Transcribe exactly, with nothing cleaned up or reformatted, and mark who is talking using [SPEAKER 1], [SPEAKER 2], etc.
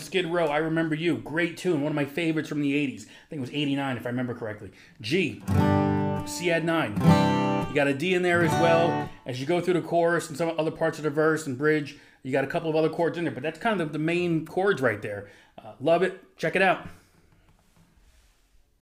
[SPEAKER 1] Skid Row, I Remember You. Great tune. One of my favorites from the eighties. I think it was eighty-nine, if I remember correctly. G, C add nine. You got a D in there as well. As you go through the chorus and some other parts of the verse and bridge, you got a couple of other chords in there. But that's kind of the, the main chords right there. Uh, love it. Check it out.